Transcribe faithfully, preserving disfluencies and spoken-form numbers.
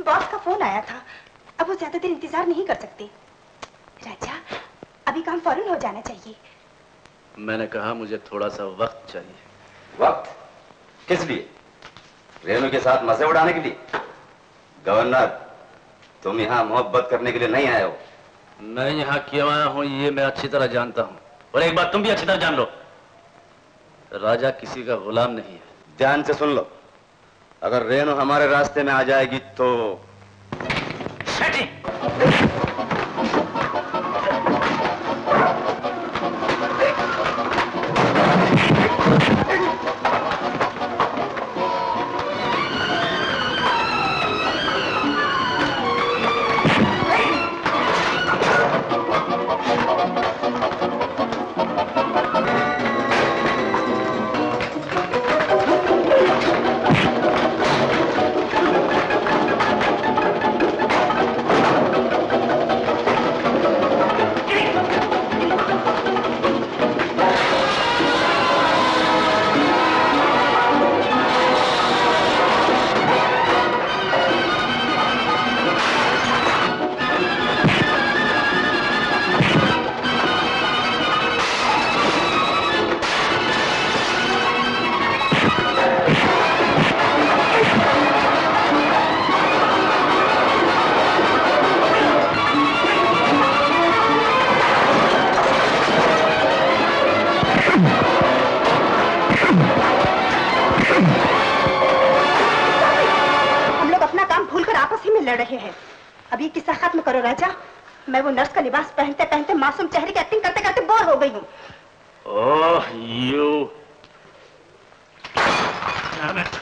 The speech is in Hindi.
बॉस का फोन आया था, अब वो ज्यादा देर इंतजार नहीं कर सकते। राजा, अभी काम फौरन हो जाना चाहिए। मैंने कहा मुझे थोड़ा सा वक्त चाहिए। वक्त? किस लिए? रेनू के साथ मजे उड़ाने के लिए? गवर्नर, तुम यहाँ मोहब्बत करने के लिए नहीं आए हो। मैं यहाँ क्यों आया हूँ ये मैं अच्छी तरह जानता हूँ, और एक बात तुम भी अच्छी तरह जान लो, राजा किसी का गुलाम नहीं है। ध्यान से सुन लो, अगर रेनू हमारे रास्ते में आ जाएगी तो मैं वो नर्स का लिबास पहनते पहनते मासूम चेहरे की एक्टिंग करते करते बोर हो गई हूँ। Oh you